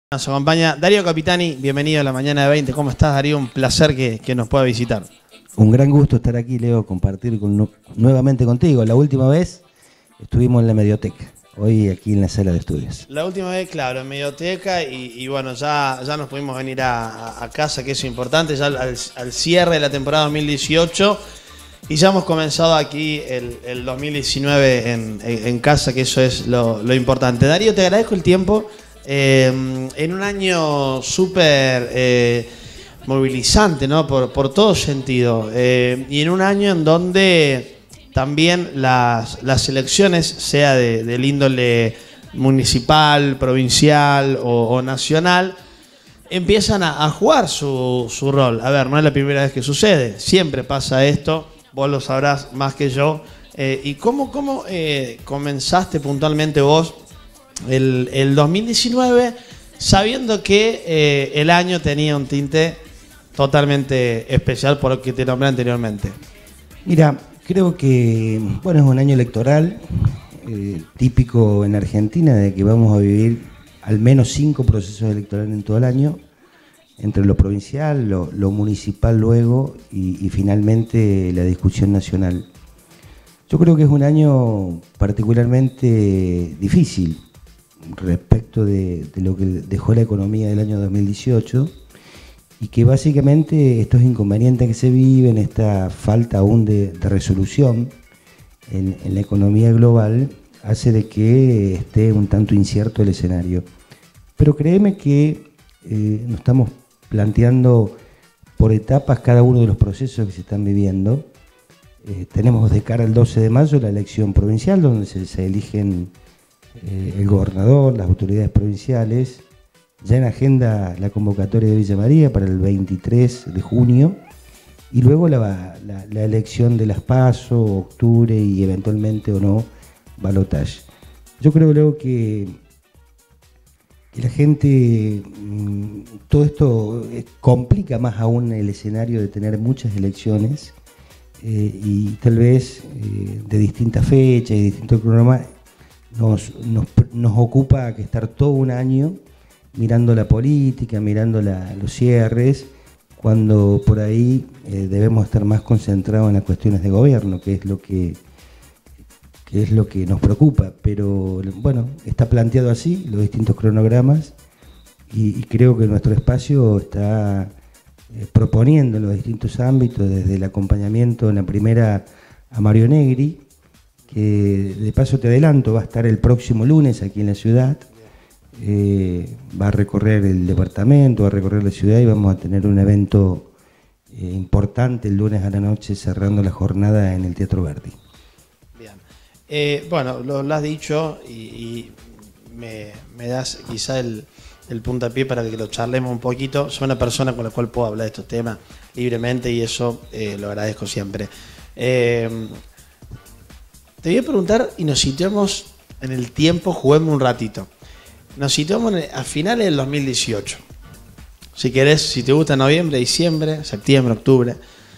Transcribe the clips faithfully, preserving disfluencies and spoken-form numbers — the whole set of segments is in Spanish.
Nos acompaña Darío Capitani, bienvenido a la mañana de veinte. ¿Cómo estás, Darío? Un placer que, que nos pueda visitar. Un gran gusto estar aquí, Leo, compartir con, nuevamente contigo. La última vez estuvimos en la Medioteca, hoy aquí en la sala de estudios. La última vez, claro, en Medioteca y, y bueno, ya, ya nos pudimos venir a, a, a casa, que eso es importante, ya al, al cierre de la temporada dos mil dieciocho y ya hemos comenzado aquí el, el dos mil diecinueve en, en, en casa, que eso es lo, lo importante. Darío, te agradezco el tiempo. Eh, en un año súper eh, movilizante, ¿no? Por, por todo sentido. Eh, y en un año en donde también las, las elecciones, sea de, del índole municipal, provincial o, o nacional, empiezan a, a jugar su, su rol. A ver, no es la primera vez que sucede. Siempre pasa esto. Vos lo sabrás más que yo. Eh, ¿Y cómo, cómo eh, comenzaste puntualmente vos El, el dos mil diecinueve, sabiendo que eh, el año tenía un tinte totalmente especial por lo que te nombré anteriormente? Mira, creo que bueno, es un año electoral, eh, típico en Argentina, de que vamos a vivir al menos cinco procesos electorales en todo el año, entre lo provincial, lo, lo municipal luego y, y finalmente la discusión nacional. Yo creo que es un año particularmente difícil respecto de, de lo que dejó la economía del año dos mil dieciocho y que básicamente estos inconvenientes que se viven, esta falta aún de, de resolución en, en la economía global, hace de que esté un tanto incierto el escenario. Pero créeme que eh, nos estamos planteando por etapas cada uno de los procesos que se están viviendo. Eh, tenemos de cara al doce de mayo la elección provincial, donde se, se eligen Eh, el gobernador, las autoridades provinciales, ya en agenda la convocatoria de Villa María para el veintitrés de junio y luego la, la, la elección de las PASO, octubre y eventualmente o no balotaje. Yo creo luego que, que la gente, todo esto complica más aún el escenario de tener muchas elecciones eh, y tal vez eh, de distintas fechas y distintos cronogramas. Nos, nos, nos ocupa que estar todo un año mirando la política, mirando la, los cierres, cuando por ahí eh, debemos estar más concentrados en las cuestiones de gobierno, que es lo que, que es lo que nos preocupa. Pero bueno, está planteado así, los distintos cronogramas, y, y creo que nuestro espacio está eh, proponiendo en los distintos ámbitos, desde el acompañamiento en la primera a Mario Negri, que de paso te adelanto, va a estar el próximo lunes aquí en la ciudad, eh, va a recorrer el departamento, va a recorrer la ciudad y vamos a tener un evento eh, importante el lunes a la noche cerrando la jornada en el Teatro Verdi. Bien, eh, bueno, lo, lo has dicho y, y me, me das quizá el, el puntapié para que lo charlemos un poquito. Soy una persona con la cual puedo hablar de estos temas libremente y eso eh, lo agradezco siempre. Eh, Te voy a preguntar y nos situemos en el tiempo, juguemos un ratito. Nos situamos a finales del dos mil dieciocho. Si querés, si te gusta noviembre, diciembre, septiembre, octubre.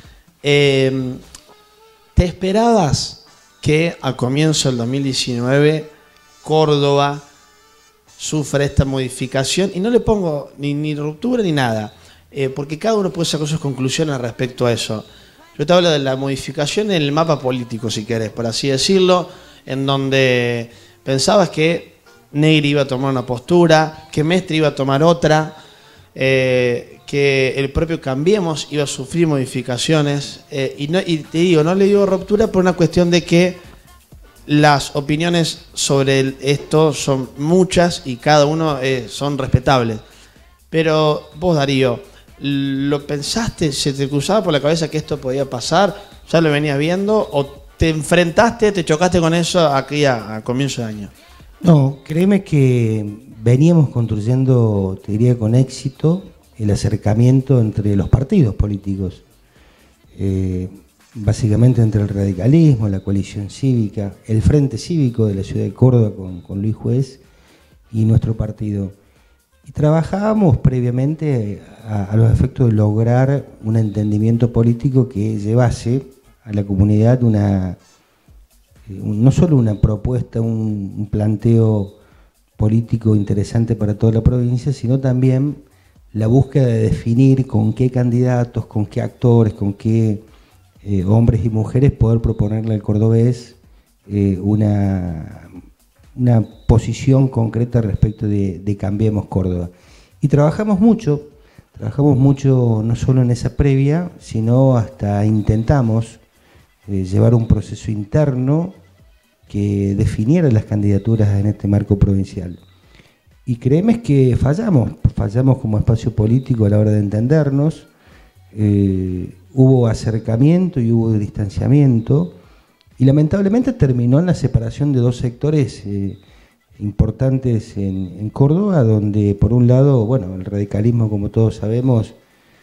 Eh, ¿Te esperabas que a comienzo del dos mil diecinueve Córdoba sufra esta modificación? Y no le pongo ni, ni ruptura ni nada, eh, porque cada uno puede sacar sus conclusiones respecto a eso. Yo te hablo de la modificación en el mapa político, si querés, por así decirlo, en donde pensabas que Negri iba a tomar una postura, que Mestre iba a tomar otra, eh, que el propio Cambiemos iba a sufrir modificaciones. Eh, y, no, y te digo, no le digo ruptura por una cuestión de que las opiniones sobre el, esto son muchas y cada uno eh, son respetables. Pero vos, Darío, ¿lo pensaste? ¿Se te cruzaba por la cabeza que esto podía pasar? ¿Ya lo venías viendo? ¿O te enfrentaste, te chocaste con eso aquí a, a comienzo de año? No, créeme que veníamos construyendo, te diría con éxito, el acercamiento entre los partidos políticos. Eh, básicamente entre el radicalismo, la coalición cívica, el Frente Cívico de la ciudad de Córdoba con, con Luis Juez y nuestro partido. Y trabajábamos previamente a, a los efectos de lograr un entendimiento político que llevase a la comunidad una, un, no solo una propuesta, un, un planteo político interesante para toda la provincia, sino también la búsqueda de definir con qué candidatos, con qué actores, con qué eh, hombres y mujeres poder proponerle al cordobés eh, una, una posición concreta respecto de, de Cambiemos Córdoba. Y trabajamos mucho, trabajamos mucho no solo en esa previa, sino hasta intentamos eh, llevar un proceso interno que definiera las candidaturas en este marco provincial. Y créeme que fallamos, fallamos como espacio político a la hora de entendernos, eh, hubo acercamiento y hubo distanciamiento, y lamentablemente terminó en la separación de dos sectores eh, importantes en, en Córdoba, donde por un lado, bueno, el radicalismo, como todos sabemos,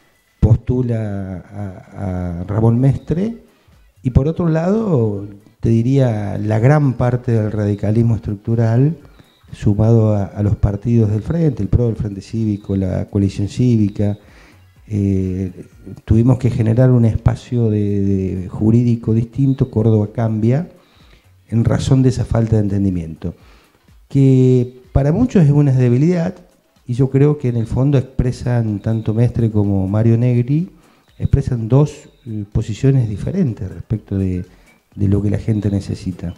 postula a, a Ramón Mestre, y por otro lado, te diría, la gran parte del radicalismo estructural, sumado a, a los partidos del Frente, el PRO, el Frente Cívico, la Coalición Cívica, eh, tuvimos que generar un espacio de, de jurídico distinto, Córdoba Cambia, en razón de esa falta de entendimiento, que para muchos es una debilidad, y yo creo que en el fondo expresan, tanto Mestre como Mario Negri, expresan dos eh, posiciones diferentes respecto de, de lo que la gente necesita.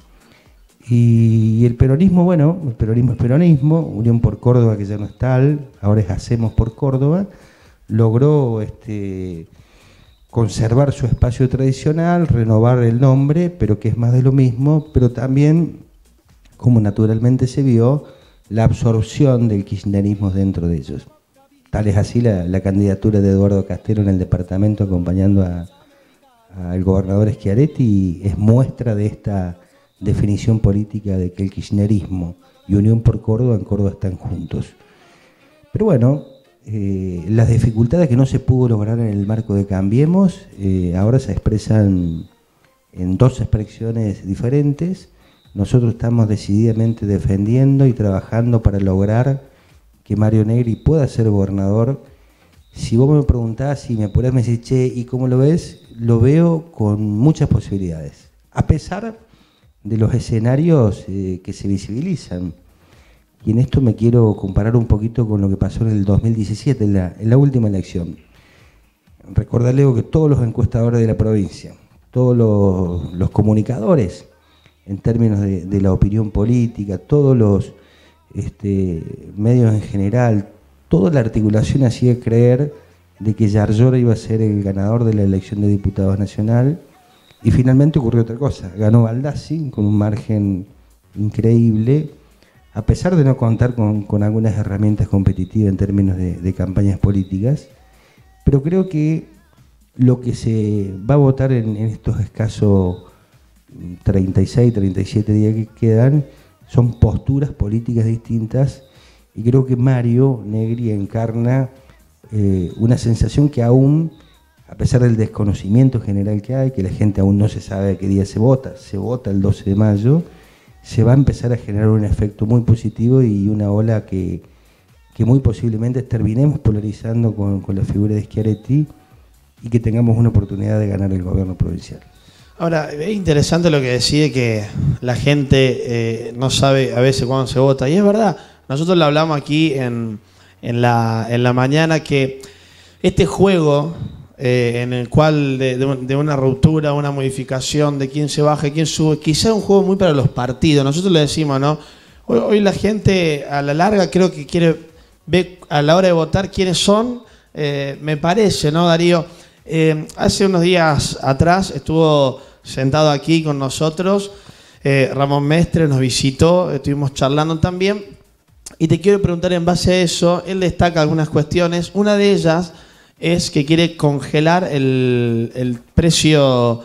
Y el peronismo, bueno, el peronismo es peronismo, Unión por Córdoba, que ya no es tal, ahora es Hacemos por Córdoba, logró este, conservar su espacio tradicional, renovar el nombre, pero que es más de lo mismo, pero también, como naturalmente se vio, la absorción del kirchnerismo dentro de ellos. Tal es así la, la candidatura de Eduardo Castelo en el departamento acompañando al gobernador Schiaretti es muestra de esta definición política de que el kirchnerismo y Unión por Córdoba en Córdoba están juntos. Pero bueno, eh, las dificultades que no se pudo lograr en el marco de Cambiemos eh, ahora se expresan en dos expresiones diferentes. Nosotros estamos decididamente defendiendo y trabajando para lograr que Mario Negri pueda ser gobernador. Si vos me preguntás, si me apurás, me decís, che, ¿y cómo lo ves? Lo veo con muchas posibilidades, a pesar de los escenarios eh, que se visibilizan. Y en esto me quiero comparar un poquito con lo que pasó en el dos mil diecisiete, en la, en la última elección. Recordarle que todos los encuestadores de la provincia, todos los, los comunicadores, en términos de, de la opinión política, todos los este, medios en general, toda la articulación hacía creer de que Yarlora iba a ser el ganador de la elección de diputados nacional, y finalmente ocurrió otra cosa. Ganó Baldassi con un margen increíble, a pesar de no contar con, con algunas herramientas competitivas en términos de, de campañas políticas, pero creo que lo que se va a votar en, en estos escasos treinta y seis, treinta y siete días que quedan son posturas políticas distintas, y creo que Mario Negri encarna eh, una sensación que aún, a pesar del desconocimiento general que hay, que la gente aún no se sabe a qué día se vota, se vota el doce de mayo, se va a empezar a generar un efecto muy positivo y una ola que, que muy posiblemente terminemos polarizando con, con la figura de Schiaretti y que tengamos una oportunidad de ganar el gobierno provincial. Ahora, es interesante lo que decide que la gente eh, no sabe a veces cuándo se vota, y es verdad, nosotros lo hablamos aquí en, en, la, en la mañana, que este juego eh, en el cual de, de, de una ruptura, una modificación, de quién se baja, quién sube, quizá es un juego muy para los partidos. Nosotros le decimos, ¿no? Hoy, hoy la gente a la larga creo que quiere ver a la hora de votar quiénes son, eh, me parece, ¿no, Darío? Eh, hace unos días atrás estuvo sentado aquí con nosotros eh, Ramón Mestre, nos visitó, estuvimos charlando también, y te quiero preguntar en base a eso. Él destaca algunas cuestiones. Una de ellas es que quiere congelar el, el precio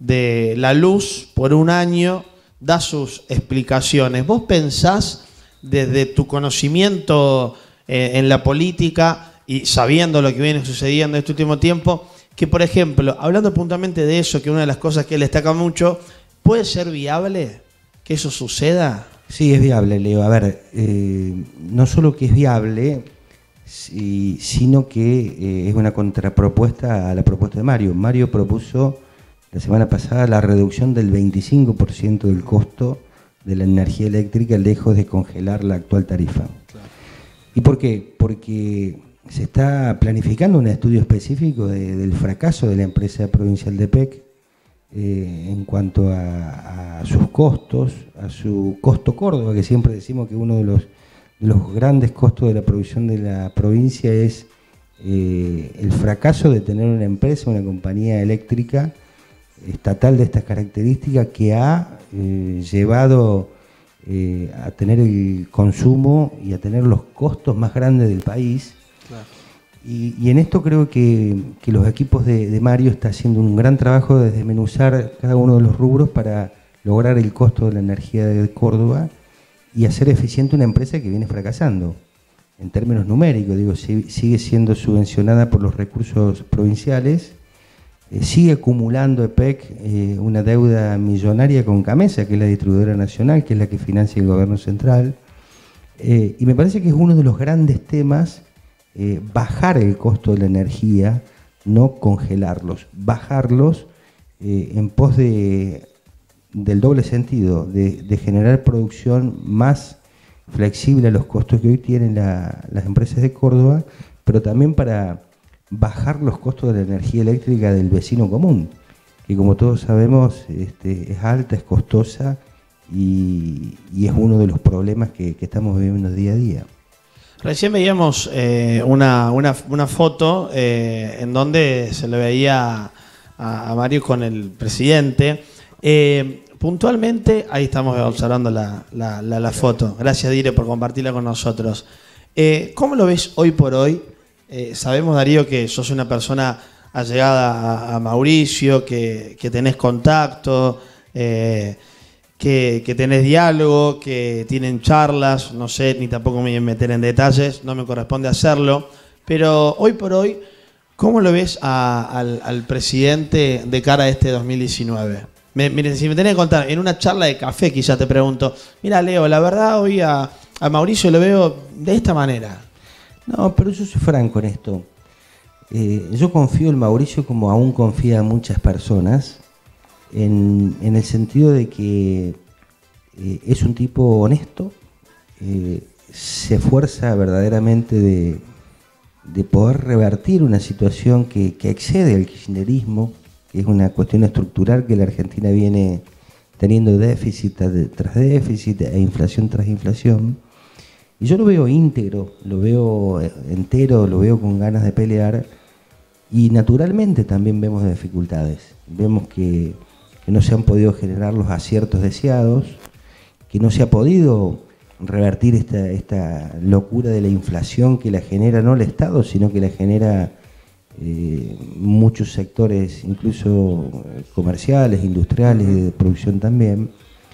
de la luz por un año, da sus explicaciones. ¿Vos pensás, desde tu conocimiento eh, en la política y sabiendo lo que viene sucediendo en este último tiempo, que, por ejemplo, hablando puntualmente de eso, que una de las cosas que él destaca mucho, ¿puede ser viable que eso suceda? Sí, es viable, Leo. A ver, eh, no solo que es viable, sí, sino que eh, es una contrapropuesta a la propuesta de Mario. Mario propuso la semana pasada la reducción del veinticinco por ciento del costo de la energía eléctrica lejos de congelar la actual tarifa. Claro. ¿Y por qué? Porque se está planificando un estudio específico de, del fracaso de la empresa provincial de P E C eh, en cuanto a, a sus costos, a su costo Córdoba, que siempre decimos que uno de los, de los grandes costos de la producción de la provincia es eh, el fracaso de tener una empresa, una compañía eléctrica estatal de estas características que ha eh, llevado eh, a tener el consumo y a tener los costos más grandes del país. Claro. Y, y en esto creo que, que los equipos de, de Mario está haciendo un gran trabajo de desmenuzar cada uno de los rubros para lograr el costo de la energía de Córdoba y hacer eficiente una empresa que viene fracasando. En términos numéricos, digo, sigue siendo subvencionada por los recursos provinciales, eh, sigue acumulando E P E C eh, una deuda millonaria con Camesa, que es la distribuidora nacional, que es la que financia el gobierno central, eh, y me parece que es uno de los grandes temas. Eh, bajar el costo de la energía, no congelarlos, bajarlos eh, en pos de, del doble sentido, de, de generar producción más flexible a los costos que hoy tienen la, las empresas de Córdoba, pero también para bajar los costos de la energía eléctrica del vecino común, que como todos sabemos este, es alta, es costosa y, y es uno de los problemas que, que estamos viviendo día a día. Recién veíamos eh, una, una, una foto eh, en donde se le veía a, a Mario con el presidente. Eh, puntualmente, ahí estamos observando la, la, la, la foto. Gracias, Dire, por compartirla con nosotros. Eh, ¿Cómo lo ves hoy por hoy? Eh, sabemos, Darío, que sos una persona allegada a, a Mauricio, que, que tenés contacto, eh, Que, que tenés diálogo, que tienen charlas, no sé, ni tampoco me voy a meter en detalles, no me corresponde hacerlo, pero hoy por hoy, ¿cómo lo ves a, al, al presidente de cara a este dos mil diecinueve? Me, mire, si me tenés que contar, en una charla de café quizás te pregunto, mira Leo, la verdad hoy a, a Mauricio lo veo de esta manera. No, pero yo soy franco en esto. Eh, yo confío en Mauricio como aún confía en muchas personas, En, en el sentido de que eh, es un tipo honesto, eh, se esfuerza verdaderamente de, de poder revertir una situación que, que excede al kirchnerismo, que es una cuestión estructural que la Argentina viene teniendo déficit tras déficit e inflación tras inflación. Y yo lo veo íntegro, lo veo entero, lo veo con ganas de pelear y naturalmente también vemos dificultades. Vemos que que no se han podido generar los aciertos deseados, que no se ha podido revertir esta, esta locura de la inflación que la genera no el Estado, sino que la genera eh, muchos sectores, incluso comerciales, industriales, de producción también.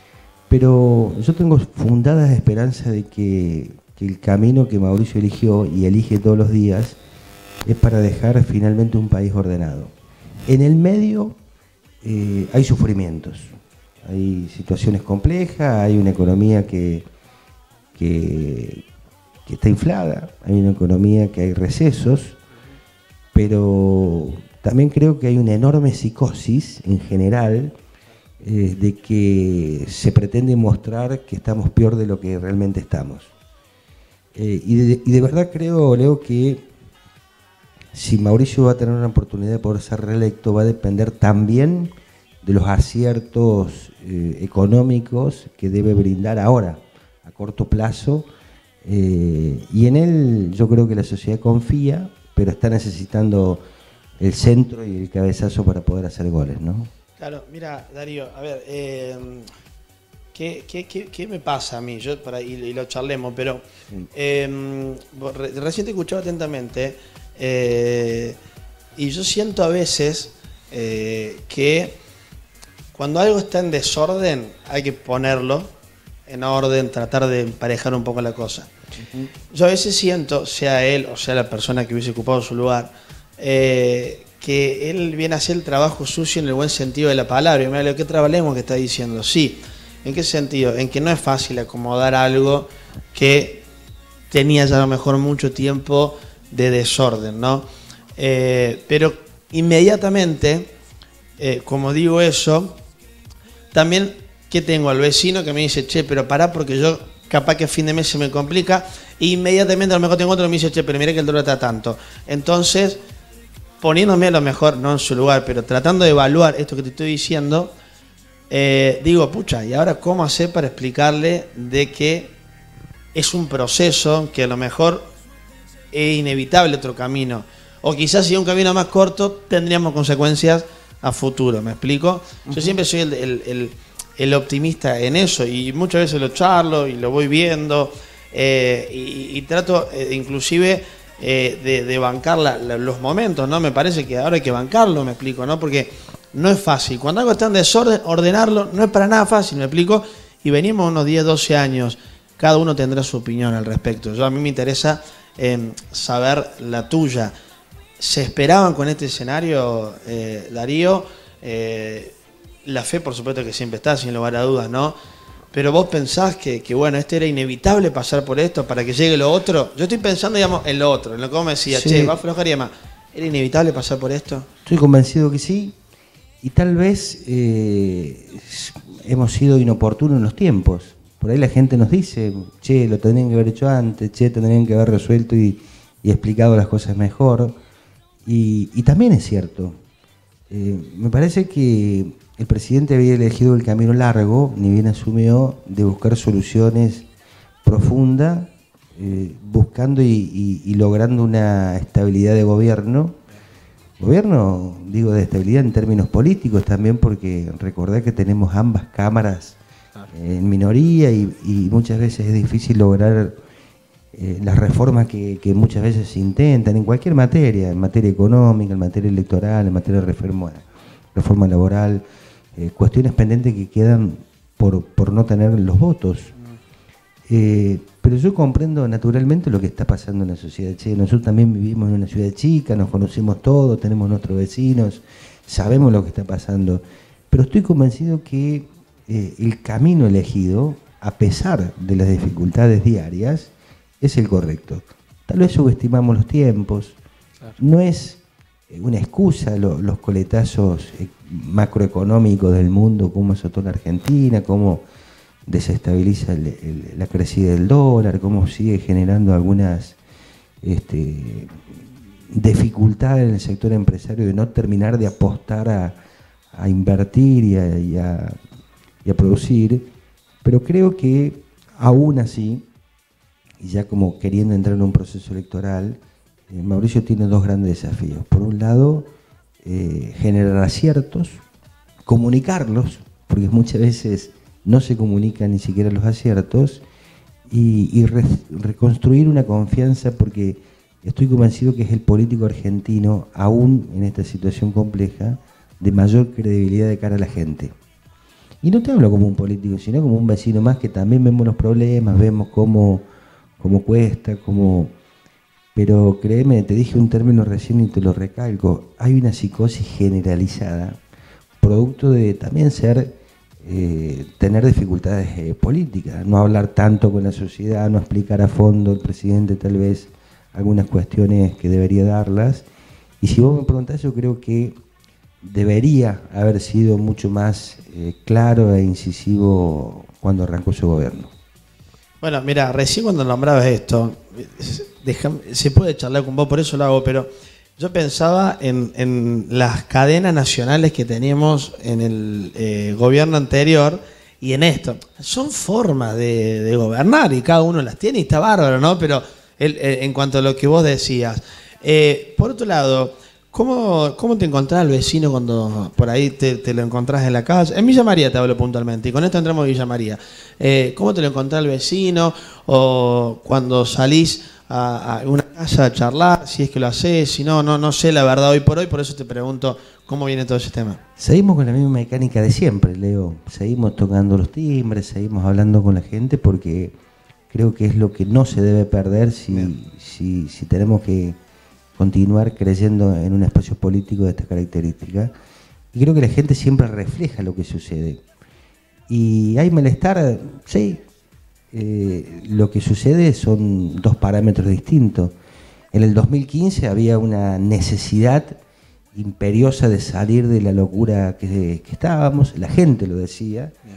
Pero yo tengo fundadas esperanzas de que, que el camino que Mauricio eligió y elige todos los días es para dejar finalmente un país ordenado. En el medio Eh, hay sufrimientos, hay situaciones complejas, hay una economía que, que, que está inflada, hay una economía que hay recesos, pero también creo que hay una enorme psicosis en general eh, de que se pretende mostrar que estamos peor de lo que realmente estamos. Eh, y, de, y de verdad creo, Leo, que si Mauricio va a tener una oportunidad de poder ser reelecto, va a depender también de los aciertos eh, económicos que debe brindar ahora, a corto plazo, eh, y en él yo creo que la sociedad confía, pero está necesitando el centro y el cabezazo para poder hacer goles, ¿no? Claro, mira, Darío, a ver, eh, ¿qué, qué, qué, ¿qué me pasa a mí? Yo para, y, y lo charlemos, pero eh, recién te escuchaba atentamente. Eh, y yo siento a veces eh, que cuando algo está en desorden hay que ponerlo en orden, tratar de emparejar un poco la cosa. Uh-huh. Yo a veces siento, sea él o sea la persona que hubiese ocupado su lugar, eh, que él viene a hacer el trabajo sucio en el buen sentido de la palabra. Y mira, lo que trabalemos que está diciendo, sí. ¿En qué sentido? En que no es fácil acomodar algo que tenía ya a lo mejor mucho tiempo de desorden, ¿no? Eh, pero inmediatamente, eh, como digo eso, también ¿qué tengo? Al vecino que me dice, che, pero pará porque yo capaz que a fin de mes se me complica. E inmediatamente a lo mejor tengo otro que me dice, che, pero mira que el dólar está tanto. Entonces, poniéndome a lo mejor, no en su lugar, pero tratando de evaluar esto que te estoy diciendo, eh, digo, pucha, ¿y ahora cómo hacer para explicarle de que es un proceso que a lo mejor es inevitable otro camino? O quizás si es un camino más corto tendríamos consecuencias a futuro, ¿me explico? Uh-huh. Yo siempre soy el, el, el, el optimista en eso y muchas veces lo charlo y lo voy viendo eh, y, y trato eh, inclusive eh, de, de bancar la, la, los momentos, ¿no? Me parece que ahora hay que bancarlo, ¿me explico? ¿No? Porque no es fácil. Cuando algo está en desorden, ordenarlo no es para nada fácil, ¿me explico? Y venimos unos diez, doce años, cada uno tendrá su opinión al respecto. Yo a mí me interesa eh, saber la tuya. ¿Se esperaban con este escenario, eh, Darío? Eh, la fe, por supuesto, que siempre está, sin lugar a dudas, ¿no? Pero vos pensás que, que, bueno, este era inevitable pasar por esto para que llegue lo otro. Yo estoy pensando, digamos, en lo otro, en lo que vos me decías, sí. Che, va a aflojar y demás. ¿Era inevitable pasar por esto? Estoy convencido que sí. Y tal vez eh, hemos sido inoportunos en los tiempos. Por ahí la gente nos dice, che, lo tendrían que haber hecho antes, che, tendrían que haber resuelto y, y explicado las cosas mejor. Y, y también es cierto, eh, me parece que el presidente había elegido el camino largo, ni bien asumió, de buscar soluciones profundas, eh, buscando y, y, y logrando una estabilidad de gobierno. Gobierno, digo, de estabilidad en términos políticos también, porque recordad que tenemos ambas cámaras eh, en minoría y, y muchas veces es difícil lograr Eh, las reformas que, que muchas veces se intentan en cualquier materia, en materia económica, en materia electoral, en materia de reforma, reforma laboral, eh, cuestiones pendientes que quedan por, por no tener los votos. Eh, pero yo comprendo naturalmente lo que está pasando en la sociedad. Che, nosotros también vivimos en una ciudad chica, nos conocemos todos, tenemos nuestros vecinos, sabemos lo que está pasando, pero estoy convencido que eh, el camino elegido, a pesar de las dificultades diarias, es el correcto. Tal vez subestimamos los tiempos, claro. No es una excusa lo, los coletazos macroeconómicos del mundo, cómo azotó la Argentina, cómo desestabiliza el, el, la crecida del dólar, cómo sigue generando algunas este, dificultades en el sector empresario de no terminar de apostar a, a invertir y a, y, a, y a producir, pero creo que aún así, y ya como queriendo entrar en un proceso electoral, eh, Mauricio tiene dos grandes desafíos. Por un lado, eh, generar aciertos, comunicarlos, porque muchas veces no se comunican ni siquiera los aciertos, y, y re, reconstruir una confianza, porque estoy convencido que es el político argentino, aún en esta situación compleja, de mayor credibilidad de cara a la gente. Y no te hablo como un político, sino como un vecino más que también vemos los problemas, vemos cómo... cómo cuesta, cómo... Pero créeme, te dije un término recién y te lo recalco, hay una psicosis generalizada, producto de también ser, eh, tener dificultades eh, políticas, no hablar tanto con la sociedad, no explicar a fondo el presidente tal vez algunas cuestiones que debería darlas. Y si vos me preguntás, yo creo que debería haber sido mucho más eh, claro e incisivo cuando arrancó su gobierno. Bueno, mira, recién cuando nombrabas esto, déjame, se puede charlar con vos, por eso lo hago, pero yo pensaba en, en las cadenas nacionales que teníamos en el eh, gobierno anterior y en esto. Son formas de, de gobernar y cada uno las tiene y está bárbaro, ¿no? Pero el, el, en cuanto a lo que vos decías. Eh, por otro lado, ¿cómo, cómo te encontrás al vecino cuando por ahí te, te lo encontrás en la calle? En Villa María te hablo puntualmente, y con esto entramos a Villa María. Eh, ¿Cómo te lo encontrás al vecino? O cuando salís a, a una casa a charlar, si es que lo hacés, si no, no, no sé la verdad hoy por hoy, por eso te pregunto cómo viene todo ese tema. Seguimos con la misma mecánica de siempre, Leo. Seguimos tocando los timbres, seguimos hablando con la gente, porque creo que es lo que no se debe perder si, si, si tenemos que continuar creyendo en un espacio político de esta característica. Y creo que la gente siempre refleja lo que sucede. Y hay malestar, sí. Eh, lo que sucede son dos parámetros distintos. En el dos mil quince había una necesidad imperiosa de salir de la locura que, que estábamos, la gente lo decía,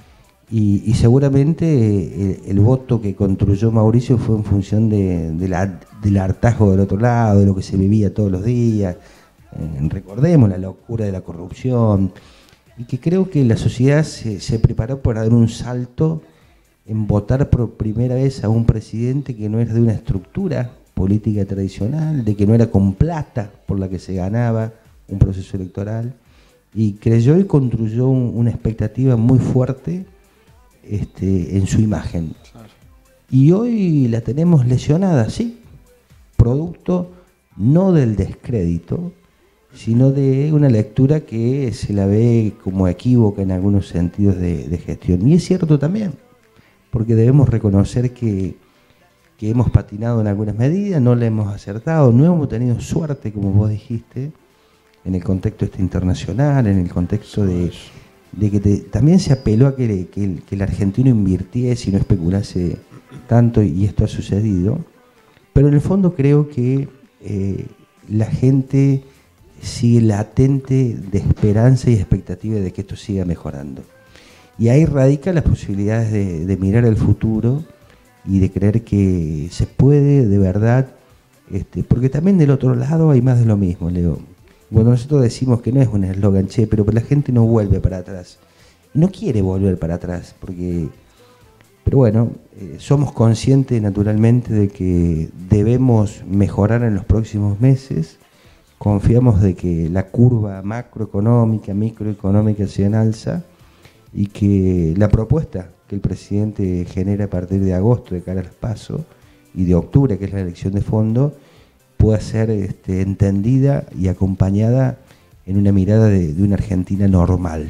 Y, y seguramente eh, el, el voto que construyó Mauricio fue en función de, de la, del hartazgo del otro lado, de lo que se vivía todos los días. Eh, recordemos la locura de la corrupción. Y que creo que la sociedad se, se preparó para dar un salto en votar por primera vez a un presidente que no era de una estructura política tradicional, de que no era con plata por la que se ganaba un proceso electoral, y creyó y construyó un, una expectativa muy fuerte este, en su imagen. Claro. Y hoy la tenemos lesionada, sí, producto no del descrédito, sino de una lectura que se la ve como equívoca en algunos sentidos de, de gestión. Y es cierto también, porque debemos reconocer que, que hemos patinado en algunas medidas, no le hemos acertado, no hemos tenido suerte, como vos dijiste, en el contexto este internacional, en el contexto de, de que te, también se apeló a que, que, el, que el argentino invirtiese y no especulase tanto, y esto ha sucedido. Pero en el fondo creo que eh, la gente sigue latente de esperanza y expectativa de que esto siga mejorando. Y ahí radican las posibilidades de, de mirar el futuro y de creer que se puede de verdad, este, porque también del otro lado hay más de lo mismo, Leo. Cuando nosotros decimos que no es un eslogan, che, pero la gente no vuelve para atrás. Y no quiere volver para atrás, porque... Pero bueno, eh, somos conscientes naturalmente de que debemos mejorar en los próximos meses. Confiamos de que la curva macroeconómica, microeconómica sea en alza, y que la propuesta que el presidente genera a partir de agosto de cara al PASO y de octubre, que es la elección de fondo, pueda ser este, entendida y acompañada en una mirada de, de una Argentina normal.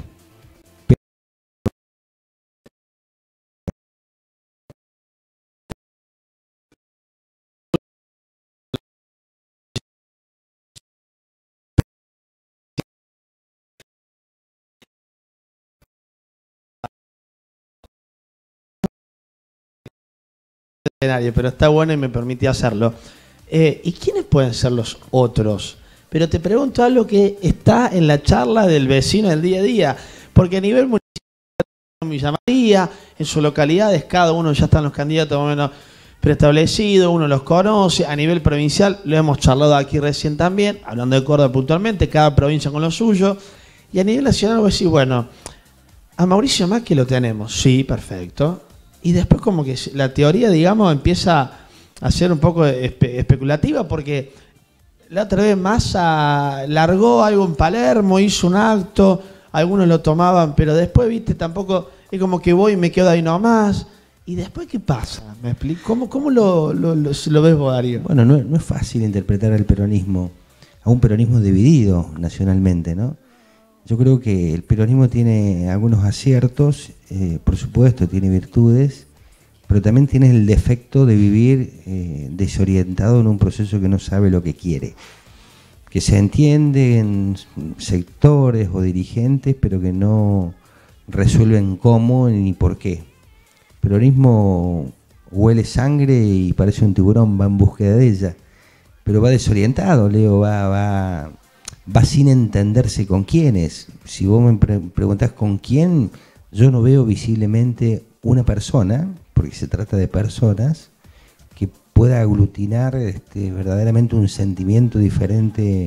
Pero está bueno y me permite hacerlo. Eh, ¿Y quiénes pueden ser los otros? Pero te pregunto algo que está en la charla del vecino del día a día, porque a nivel municipal, Villa María, en sus localidades, cada uno ya están los candidatos más o menos preestablecidos, uno los conoce. A nivel provincial, lo hemos charlado aquí recién también, hablando de Córdoba puntualmente, cada provincia con lo suyo. Y a nivel nacional, vos decís, bueno, a Mauricio Macri lo tenemos, sí, perfecto. Y después como que la teoría, digamos, empieza a ser un poco espe especulativa, porque la otra vez Massa largó algo en Palermo, hizo un acto, algunos lo tomaban, pero después, viste, tampoco, es como que voy y me quedo ahí nomás. ¿Y después qué pasa? ¿Me explico? ¿Cómo, cómo lo, lo, lo, lo ves vos, Darío? Bueno, no, no es fácil interpretar al peronismo, a un peronismo dividido nacionalmente, ¿no? Yo creo que el peronismo tiene algunos aciertos, eh, por supuesto, tiene virtudes, pero también tiene el defecto de vivir eh, desorientado en un proceso que no sabe lo que quiere, que se entiende en sectores o dirigentes, pero que no resuelven cómo ni por qué. El peronismo huele sangre y parece un tiburón, va en búsqueda de ella, pero va desorientado, Leo, va... va va sin entenderse con quiénes. Si vos me pre preguntás con quién, yo no veo visiblemente una persona, porque se trata de personas, que pueda aglutinar este, verdaderamente un sentimiento diferente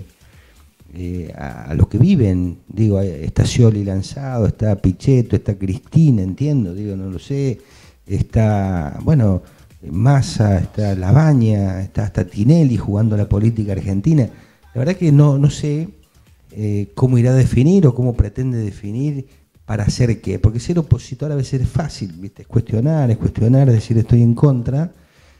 eh, a, a los que viven. Digo, está Scioli lanzado, está Pichetto, está Cristina, entiendo, digo, no lo sé, está, bueno, Massa, está Labaña, está hasta Tinelli jugando la política argentina. La verdad que no, no sé eh, cómo irá a definir o cómo pretende definir para hacer qué. Porque ser opositor a veces es fácil, ¿viste? Es cuestionar, es cuestionar, es decir estoy en contra,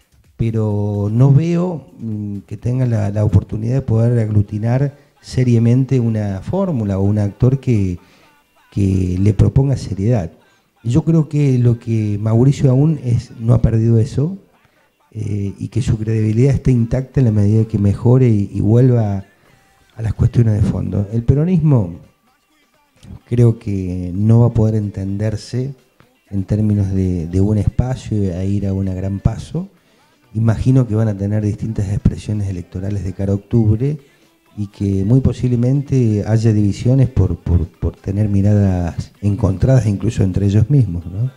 pero no veo mmm, que tenga la, la oportunidad de poder aglutinar seriamente una fórmula o un actor que, que le proponga seriedad. Y yo creo que lo que Mauricio aún es, no ha perdido eso. Eh, y que su credibilidad esté intacta en la medida que mejore y, y vuelva a las cuestiones de fondo. El peronismo creo que no va a poder entenderse en términos de, de un espacio e ir a una gran paso. Imagino que van a tener distintas expresiones electorales de cara a octubre y que muy posiblemente haya divisiones por, por, por tener miradas encontradas incluso entre ellos mismos, ¿no?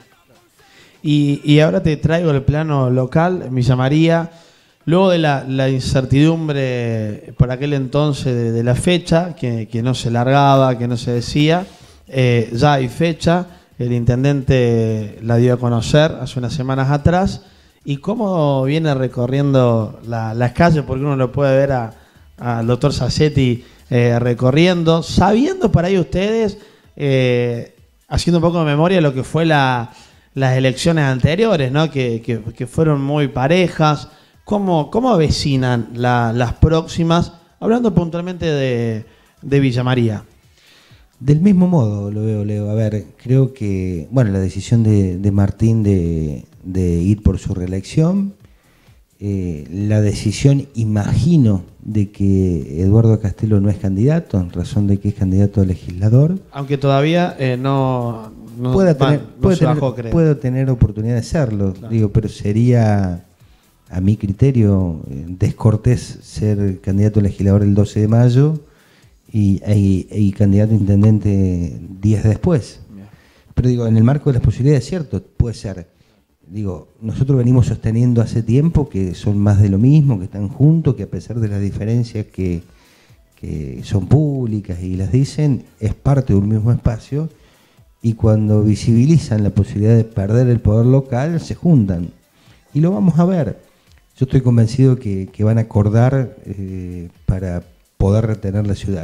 Y, y ahora te traigo el plano local, en Villa María, luego de la, la incertidumbre por aquel entonces de, de la fecha, que, que no se largaba, que no se decía, eh, ya hay fecha, el intendente la dio a conocer hace unas semanas atrás, y cómo viene recorriendo la, las calles, porque uno lo puede ver a al doctor Sassetti eh, recorriendo, sabiendo para ahí ustedes, eh, haciendo un poco de memoria de lo que fue la, las elecciones anteriores, ¿no? que, que, que fueron muy parejas. ¿Cómo, cómo avecinan la, las próximas? Hablando puntualmente de, de Villa María. Del mismo modo lo veo, Leo. A ver, creo que, bueno, la decisión de, de Martín de, de ir por su reelección, eh, la decisión, imagino, de que Eduardo Castelo no es candidato, en razón de que es candidato a legislador. Aunque todavía eh, no, no, puede tener, man, no puede, se tener, bajó, creo. puede tener oportunidad de serlo, claro. Digo, pero sería, a mi criterio, descortés ser candidato a legislador el doce de mayo y, y, y candidato a intendente días después. Yeah. Pero digo, en el marco de las posibilidades, cierto, puede ser. Digo, nosotros venimos sosteniendo hace tiempo que son más de lo mismo, que están juntos, que a pesar de las diferencias que, que son públicas y las dicen, es parte de un mismo espacio, y cuando visibilizan la posibilidad de perder el poder local, se juntan. Y lo vamos a ver. Yo estoy convencido que, que van a acordar eh, para poder retener la ciudad.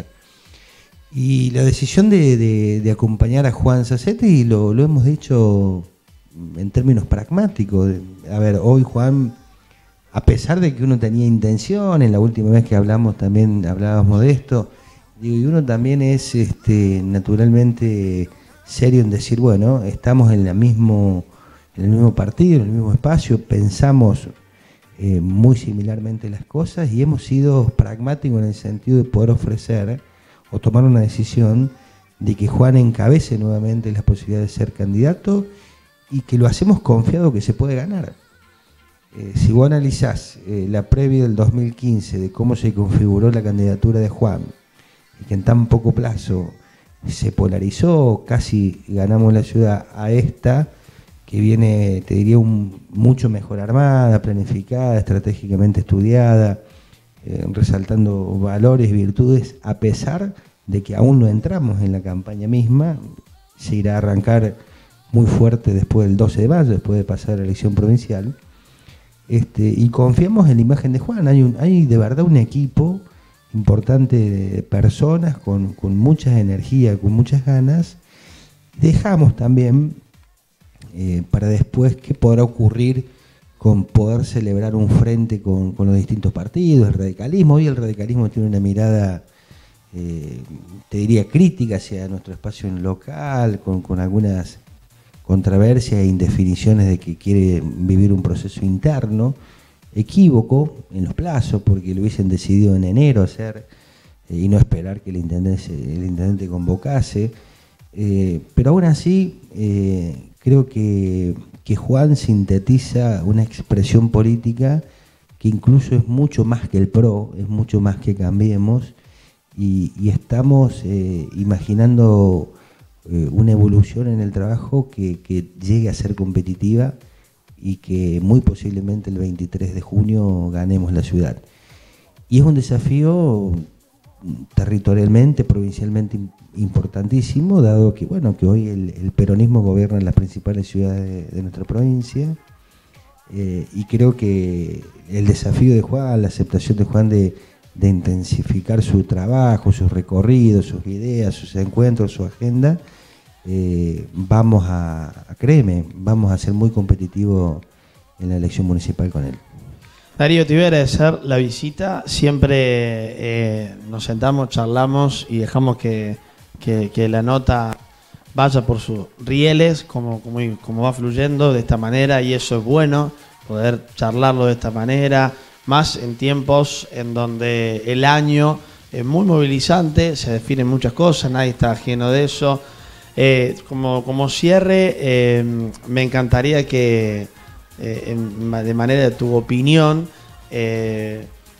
Y la decisión de, de, de acompañar a Juan Sassetti, lo, lo hemos dicho en términos pragmáticos. A ver, hoy Juan, a pesar de que uno tenía intención, en la última vez que hablamos también hablábamos de esto, digo, y uno también es este, naturalmente serio en decir, bueno, estamos en, la mismo, en el mismo partido, en el mismo espacio, pensamos eh, muy similarmente las cosas y hemos sido pragmáticos en el sentido de poder ofrecer o tomar una decisión de que Juan encabece nuevamente las posibilidades de ser candidato y que lo hacemos confiado que se puede ganar. Eh, si vos analizás eh, la previa del dos mil quince de cómo se configuró la candidatura de Juan y que en tan poco plazo se polarizó, casi ganamos la ciudad, a esta que viene, te diría, un, mucho mejor armada, planificada, estratégicamente estudiada, eh, resaltando valores y virtudes, a pesar de que aún no entramos en la campaña misma. Se irá a arrancar muy fuerte después del doce de mayo, después de pasar la elección provincial, este, y confiamos en la imagen de Juan. Hay, un, hay de verdad un equipo importante de personas con, con mucha energía, con muchas ganas. Dejamos también eh, para después qué podrá ocurrir con poder celebrar un frente con, con los distintos partidos, el radicalismo. Hoy el radicalismo tiene una mirada, eh, te diría, crítica hacia nuestro espacio local, con, con algunas controversias e indefiniciones de que quiere vivir un proceso interno, equívoco en los plazos, porque lo hubiesen decidido en enero hacer eh, y no esperar que el intendente, el intendente convocase. Eh, pero aún así, eh, creo que, que Juan sintetiza una expresión política que incluso es mucho más que el PRO, es mucho más que Cambiemos, y, y estamos eh, imaginando eh, una evolución en el trabajo que, que llegue a ser competitiva y que muy posiblemente el veintitrés de junio ganemos la ciudad. Y es un desafío territorialmente, provincialmente importantísimo, dado que, bueno, que hoy el, el peronismo gobierna en las principales ciudades de, de nuestra provincia, eh, y creo que el desafío de Juan, la aceptación de Juan de, de intensificar su trabajo, sus recorridos, sus ideas, sus encuentros, su agenda, eh, vamos a, a, créeme, vamos a ser muy competitivos en la elección municipal con él. Darío, te voy a agradecer la visita. Siempre eh, nos sentamos, charlamos y dejamos que, que, que la nota vaya por sus rieles, como, como, como va fluyendo de esta manera, y eso es bueno, poder charlarlo de esta manera, más en tiempos en donde el año es muy movilizante, se definen muchas cosas, nadie está ajeno de eso. Eh, como, como cierre, eh, me encantaría que, Eh, en, de manera de tu opinión, eh,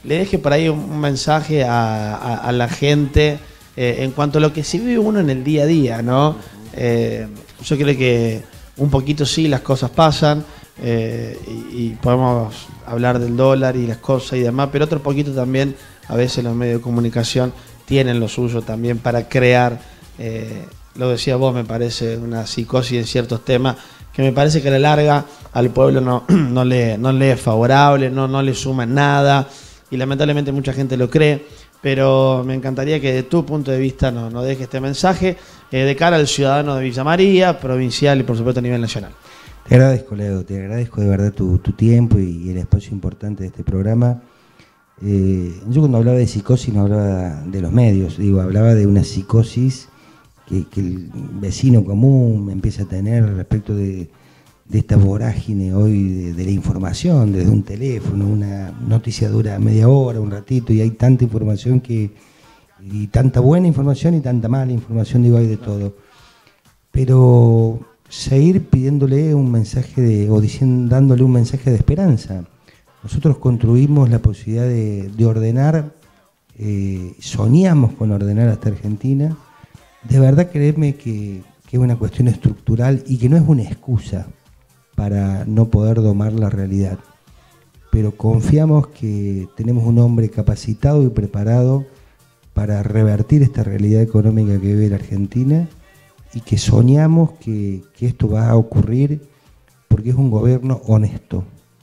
le deje por ahí un, un mensaje a, a, a la gente eh, en cuanto a lo que se vive uno en el día a día, ¿no? Eh, yo creo que un poquito sí las cosas pasan eh, y, y podemos hablar del dólar y las cosas y demás, pero otro poquito también a veces los medios de comunicación tienen lo suyo también para crear, eh, lo decía vos, me parece, una psicosis en ciertos temas que me parece que a la larga al pueblo no, no, le, no le es favorable, no, no le suma nada y lamentablemente mucha gente lo cree, pero me encantaría que de tu punto de vista nos no dejes este mensaje eh, de cara al ciudadano de Villa María, provincial y por supuesto a nivel nacional. Te agradezco, Leo, te agradezco de verdad tu, tu tiempo y el espacio importante de este programa. Eh, yo cuando hablaba de psicosis no hablaba de los medios, digo, hablaba de una psicosis que, que el vecino común empieza a tener respecto de, de esta vorágine hoy de, de la información, desde un teléfono, una noticia dura media hora, un ratito, y hay tanta información que, y tanta buena información y tanta mala información, digo, hay de todo. Pero seguir pidiéndole un mensaje de, o diciendo, dándole un mensaje de esperanza. Nosotros construimos la posibilidad de, de ordenar, eh, soñamos con ordenar hasta Argentina. De verdad creerme que, que es una cuestión estructural y que no es una excusa para no poder domar la realidad. Pero confiamos que tenemos un hombre capacitado y preparado para revertir esta realidad económica que vive la Argentina y que soñamos que, que esto va a ocurrir porque es un gobierno honesto.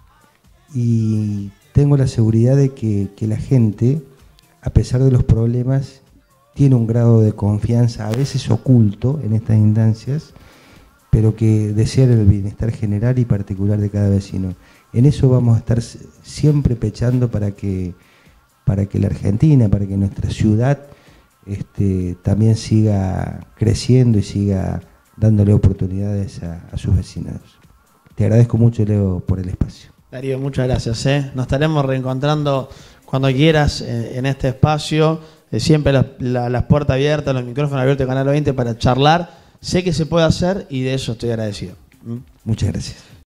Y tengo la seguridad de que, que la gente, a pesar de los problemas, tiene un grado de confianza, a veces oculto en estas instancias, pero que desea el bienestar general y particular de cada vecino. En eso vamos a estar siempre pechando para que, para que la Argentina, para que nuestra ciudad este, también siga creciendo y siga dándole oportunidades a, a sus vecinos. Te agradezco mucho, Leo, por el espacio. Darío, muchas gracias. ¿eh? Nos estaremos reencontrando cuando quieras eh, en este espacio. Eh, siempre la, la, las puertas abiertas, los micrófonos abiertos de Canal veinte para charlar. Sé que se puede hacer y de eso estoy agradecido. ¿Mm? Muchas gracias.